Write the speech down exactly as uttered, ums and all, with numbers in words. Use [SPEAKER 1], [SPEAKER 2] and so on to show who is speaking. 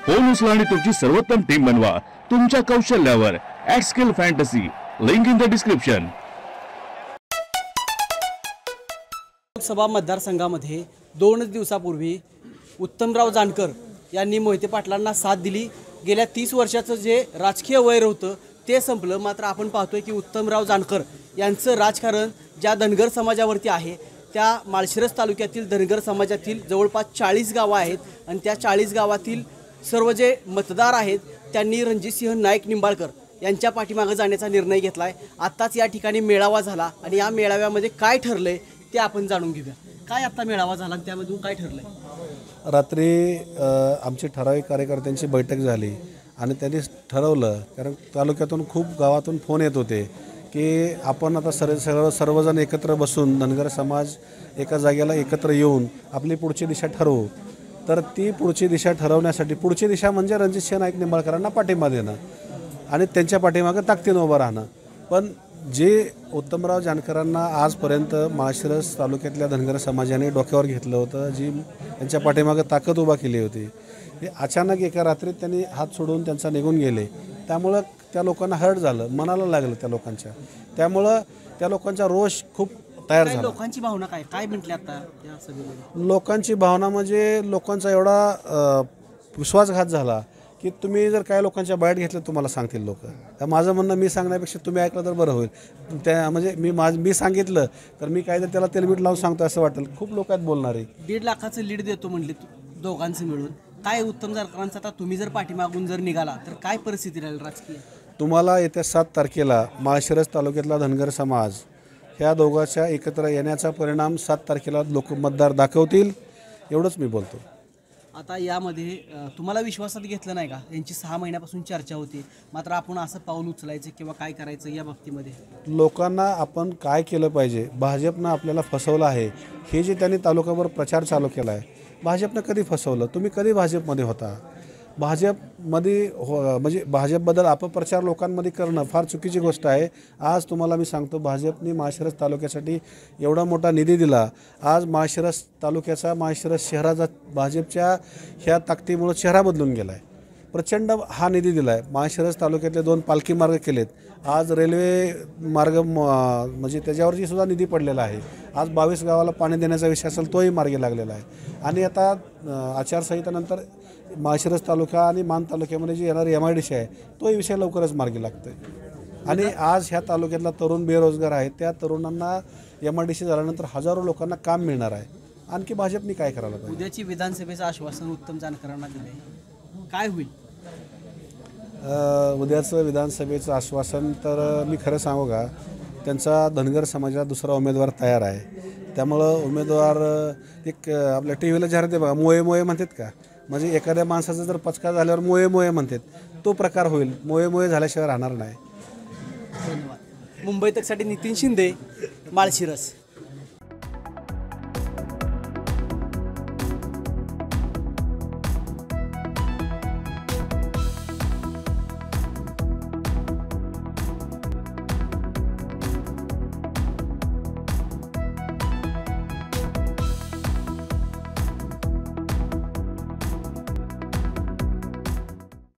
[SPEAKER 1] Phone उचला आणि तुमची सर्वोत्तम टीम बनवा तुमच्या कौशल्यावर. At Skill Fantasy, link in the description.
[SPEAKER 2] Lok Sabha मतदारसंघामध्ये दोनच दिवसापूर्वी उत्तमराव जानकर यांनी मोहिते पाटलांना साथ दिली. गेल्या तीस वर्षाचं जे राजकीय वैर होतं ते संपलं. मात्र आपण पाहतोय की उत्तमराव जानकर यांचं राजकारण ज्या धनगर समाजावरती आहे, त्या माळशिरस तालुक्यातील धनगर समाजातील जवळपास चाळीस गावं आहेत आणि त्या चाळीस गावातील सर्व जे मतदार आहेत त्यांनी रणजितसिंह नाईक निंबाळकर यांच्या पाठीमागे जाण्याचा निर्णय घेतला आहे. आत्ताच या ठिकाणी मेळावा झाला आणि या मेळाव्यामध्ये काय ठरलंय ते आपण जाणून घेऊया. काय आत्ता मेळावा झाला आणि त्यामधून काय ठरलंय?
[SPEAKER 3] रात्री आमची ठराविक कार्यकर्त्यांची बैठक झाली आणि त्यांनी ठरवलं, कारण तालुक्यातून खूप गावातून फोन येत होते की आपण आता सर्व सर्व सर्वजण एकत्र बसून धनगर समाज एका जागेला एकत्र येऊन आपली पुढची दिशा ठरवू. तर ती पुढची दिशा ठरवण्यासाठी पुढची दिशा म्हणजे रणजितसिंह नाईक निंबाळकरांना पाठिंबा देणं आणि त्यांच्या पाठीमागं ताकदीनं उभं राहणं. पण जे उत्तमराव जानकरांना आजपर्यंत माळशिरस तालुक्यातल्या धनगर समाजाने डोक्यावर घेतलं होतं, जी त्यांच्या पाठीमागं ताकद उभा केली होती, हे अचानक एका रात्रीत त्यांनी हात सोडून त्यांचा निघून गेले. त्यामुळं त्या लोकांना हर्ट झालं, मनाला लागलं त्या लोकांच्या. त्यामुळं त्या लोकांचा रोष खूप तयार झाला.
[SPEAKER 2] लोकांची भावना काय काय म्हटली आता या सभेमध्ये?
[SPEAKER 3] लोकांची भावना म्हणजे लोकांचा एवढा विश्वासघात झाला की तुम्ही जर काय लोकांच्या बाईट घेतल्या तुम्हाला सांगतील लोक. तर माझं म्हणणं मी सांगण्यापेक्षा तुम्ही ऐकलं तर बरं होईल. त्या म्हणजे मी माझ मी सांगितलं तर मी काय तर त्याला तेलमीठ लावून सांगतो असं वाटेल. खूप लोक आहेत बोलणारे.
[SPEAKER 2] दीड लाखाचं लीड देतो म्हणले दोघांचं मिळून. काय उत्तम जानकरांचा आता तुम्ही जर पाठीमागून जर निघाला तर काय परिस्थिती राहील राजकीय?
[SPEAKER 3] तुम्हाला येत्या सात तारखेला माळशिरस तालुक्यातला धनगर समाज ह्या दोघांच्या एकत्र येण्याचा परिणाम सात तारखेला लोक मतदार दाखवतील, एवढंच मी बोलतो.
[SPEAKER 2] आता यामध्ये तुम्हाला विश्वासात घेतलं नाही का? यांची सहा महिन्यापासून चर्चा होती, मात्र आपण असं पाऊल उचलायचं किंवा काय करायचं या बाबतीमध्ये?
[SPEAKER 3] लोकांना आपण काय केलं पाहिजे, भाजपनं आपल्याला फसवलं आहे. हे जे त्यांनी तालुक्यावर प्रचार चालू केला आहे, भाजपनं कधी फसवलं? तुम्ही कधी भाजपमध्ये होता? भाजपमध्ये हो म्हणजे भाजपबद्दल अपप्रचार लोकांमध्ये करणं फार चुकीची गोष्ट आहे. आज तुम्हाला मी सांगतो, भाजपने माळशिरस तालुक्यासाठी एवढा मोठा निधी दिला. आज माळशिरस तालुक्याचा माळशिरस शहराचा भाजपच्या ह्या ताकदीमुळे चेहरा बदलून गेला आहे. प्रचंड हा निधी दिला आहे. माळशिरस तालुक्यातले दोन पालखी मार्ग केलेत. आज रेल्वे मार्ग म्हणजे त्याच्यावरची सुद्धा निधी पडलेला आहे. आज बावीस गावाला पाणी देण्याचा विषय असेल तोही मार्गी लागलेला आहे. आणि आता आचारसंहितेनंतर माळशिरस तालुका आणि मान तालुक्यामध्ये जी येणारी एम आय डी सी आहे तोही विषय लवकरच मार्गी लागतो आहे. आणि आज ह्या तालुक्यातला तरुण बेरोजगार आहेत, त्या तरुणांना एम आय डी सी झाल्यानंतर हजारो लोकांना काम मिळणार आहे. आणखी भाजपने काय करायला पाहिजे?
[SPEAKER 2] उद्याची विधानसभेचं आश्वासन उत्तम जानकरांना दिले, काय होईल?
[SPEAKER 3] उद्याचं विधानसभेचं आश्वासन तर मी खरं सांगू का, त्यांचा धनगर समाजाला दुसरा उमेदवार तयार आहे. त्यामुळं उमेदवार एक आपल्या टी व्हीला जाहिरात आहे बघा, मोये मोये म्हणतात का, म्हणजे एखाद्या माणसाचा जर पचका झाल्यावर मोये मोये म्हणतात, तो प्रकार होईल. मोये मोये झाल्याशिवाय राहणार नाही.
[SPEAKER 2] धन्यवाद. मुंबई तकसाठी नितीन शिंदे, माळशिरस.